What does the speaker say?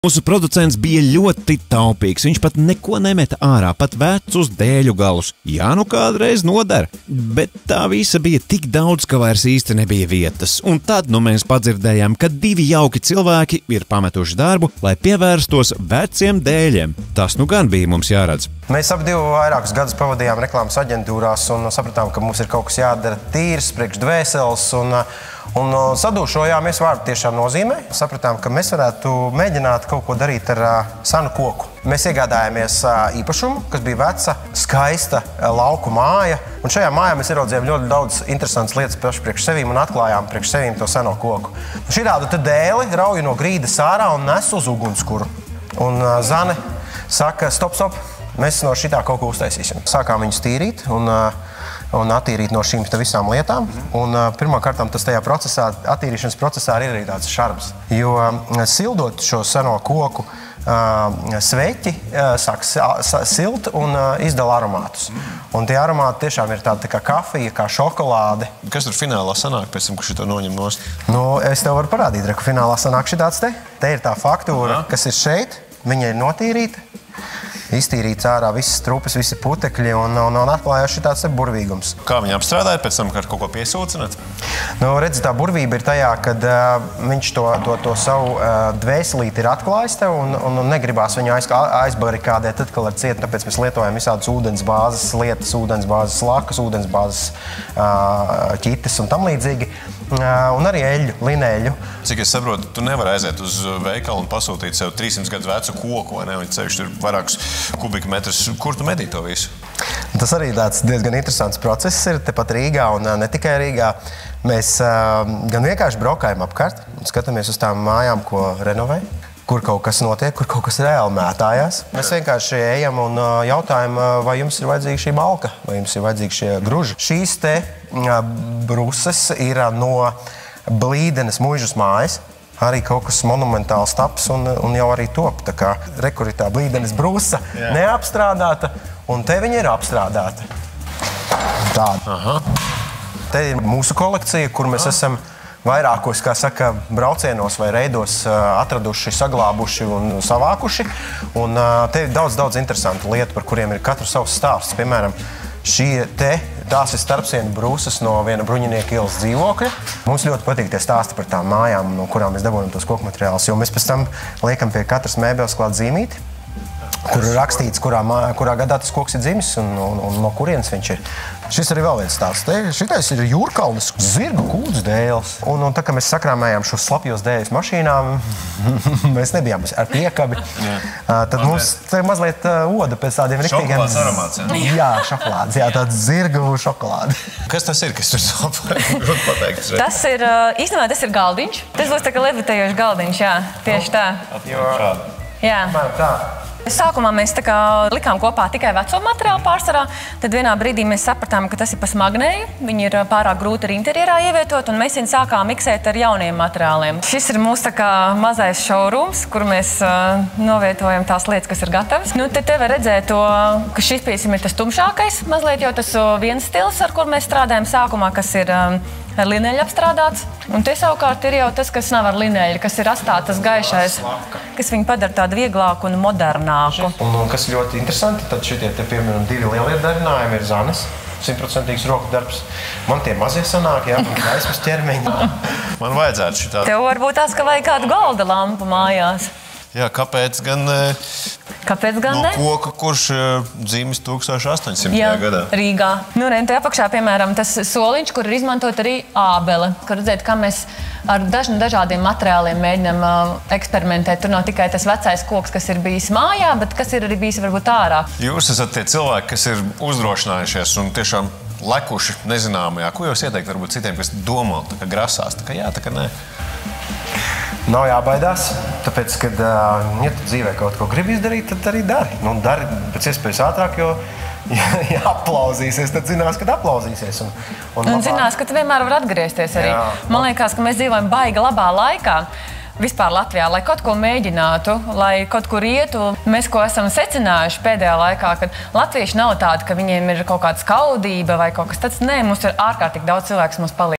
Mūsu producents bija ļoti taupīgs, viņš pat neko nemeta ārā, pat vecus dēļu galus. Jā, nu kādreiz noder, bet tā visa bija tik daudz, ka vairs īsti nebija vietas. Un tad nu mēs padzirdējām, ka divi jauki cilvēki ir pametuši darbu, lai pievērstos veciem dēļiem. Tas nu gan bija mums jāredz. Mēs abi vairākus gadus pavadījām reklāmas aģentūrās un sapratām, ka mums ir kaut kas jādara tīrs, priekš dvēseles un sadūšojāmies vārdu tiešām nozīmē. Sapratām, ka mēs varētu mēģināt kaut ko darīt ar senu koku. Mēs iegādājāmies īpašumu, kas bija veca, skaista lauku māja. Un šajā mājā mēs ieraudzījām ļoti daudz interesantas lietas paši priekš sevīm un atklājām priekš sevīm to seno koku. Šitādu te dēli rauju no grīdas ārā un nes uz ugunskura. Un Zane saka, stop, mēs no šitā kaut ko uztaisīsim. Sākām viņus tīrīt un attīrīt no šīm visām lietām. Un pirmkārtām tas tajā procesā, attīrīšanas procesā ir arī tāds šarms. Jo sildot šo seno koku, sveķi sāk silt un izdala aromātus. Un tie aromāti tiešām ir tādi kā kafija, kā šokolāde. Kas tur finālā sanāk pēc tam, ka šito noņem nost? Nu, es tev varu parādīt, ka finālā sanāk šitāds te. Te ir tā faktūra, kas ir šeit. Viņa ir notīrīta, iztīrīts ārā visas trupas, visi putekļi un atklājās šitāds burvīgums. Kā viņi apstrādāja pēc tam, ka ar kaut ko piesūcināt? Nu, redzi, tā burvība ir tajā, kad viņš to savu dvēselīti ir atklājis tev un negribās viņu aizbarikādēt atkal ar cietu, tāpēc mēs lietojam visādas ūdensbāzes lietas, ūdensbāzes lakas, ūdensbāzes ķites un tam līdzīgi. Un arī eļļu, linēļu. Cik es saprotu, tu nevari aiziet uz veikalu un pasūtīt sev 300 gadus vecu koku, vai ne? Vai ceļš tur vairākus kubikmetrus. Kur tu medī to visu? Tas arī tāds diezgan interesants process ir tepat Rīgā un ne tikai Rīgā. Mēs gan vienkārši braukājam apkārt un skatāmies uz tām mājām, ko renovē, kur kaut kas notiek, kur kaut kas reāli mētājās. Mēs vienkārši ejam un jautājam, vai jums ir vajadzīga šī malka, vai jums ir vajadzīgi šie gruži. Šīs te bruses ir no Blīdenes muižas mājas. Arī kaut kas monumentāls taps un jau arī top. Tā kā rekuritā Blīdenes brusa neapstrādāta, un te viņa ir apstrādāta. Tāda. Te ir mūsu kolekcija, kur mēs esam vairākos, kā saka, braucienos vai reidos atraduši, saglābuši un savākuši. Un te ir daudz interesantu lietu, par kuriem ir katru savs stāsts. Piemēram, tās ir starpsienu brūsas no viena Bruņinieka ielas dzīvokļa. Mums ļoti patīk tie stāsti par tām mājām, no kurām mēs dabūjam tos koku materiālus, jo mēs pēc tam liekam pie katras mēbeles klāt zīmīti, kur ir rakstīts, kurā gadā tas koks ir dzimis un no kurienes viņš ir. Šis arī vēl viens stāsts. Šitais ir Jūrkalnes zirgu kūdzu dēls. Un tā kā mēs sakrāmējām šos slapjos dēļus mašīnām, mēs nebijām ar piekabi. Tad mums mazliet oda pēc tādiem riktīgiem... Šokolādes aromāts, jā? Jā, šokolādes, jā, tāds zirgu šokolāde. Kas tas ir, kas tur pateikt? Tas ir, īstenībā tas ir galdiņš. Tas būs tā kā levitējošs galdiņš, jā, tieši tā. Jā. Tā. Sākumā mēs tā kā likām kopā tikai veco materiālu pārsvarā, tad vienā brīdī mēs sapratām, ka tas ir pa smagnēju, viņi ir pārāk grūti arī interjerā ievietot, un mēs viņu sākām miksēt ar jauniem materiāliem. Šis ir mūsu tā kā mazais showrooms, kur mēs novietojam tās lietas, kas ir gatavas. Nu, te var redzēt to, ka šis, piemēram, ir tas tumšākais, mazliet jau tas viens stils, ar kur mēs strādājam sākumā, kas ir ar lineļu apstrādāts. Un te savukārt ir jau tas, kas nav ar lineļu, kas ir astātas gaišais, kas viņu padara tādu vieglāku un modernāku. Un kas ļoti interesanti, tad šitie te, piemēram, divi lielie darinājumi ir Zanes. 100% roku darbs. Man tie mazie sanāk, jā, gaismas ķermeņi. Man vajadzētu šitā. Tev varbūt tās, ka vajag kādu galda lampu mājās. Jā, kāpēc gan ne? Koka, kurš dzīves 1800. gadā? Rīgā. Nu, te apakšā, piemēram, tas soliņš, kur ir izmantot arī ābele. Kur redzēt, kā mēs ar dažādiem materiāliem mēģinām eksperimentēt. Tur nav tikai tas vecais koks, kas ir bijis mājā, bet kas ir arī bijis varbūt ārā. Jūs esat tie cilvēki, kas ir uzdrošinājušies un tiešām lekuši nezināmajā. Ko jūs ieteikt varbūt citiem, kas domā, tā kā grasās, tā kā jā, tā kā nē? Nav jābaidās, tāpēc, kad ja tu dzīvē kaut ko gribi izdarīt, tad arī dari. Nu, dari pēc iespējas ātrāk, jo ja aplauzīsies, tad zinās, kad aplauzīsies. Un zinās, ka tu vienmēr var atgriezties arī. Jā. Man liekas, ka mēs dzīvojam baiga labā laikā. Vispār Latvijā, lai kaut ko mēģinātu, lai kaut kur ietu. Mēs, ko esam secinājuši pēdējā laikā, kad latvieši nav tādi, ka viņiem ir kaut kāda skaudība vai kaut kas tāds. Nē, mums ir ārkārtīgi daudz cilvēks, mums palīdz.